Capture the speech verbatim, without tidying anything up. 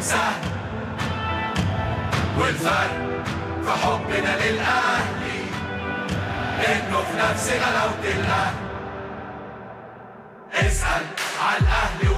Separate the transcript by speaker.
Speaker 1: سهل، والفرق في حبنا للأهلي إنه في نفس غلاوة الأهل. اسأل على الأهلي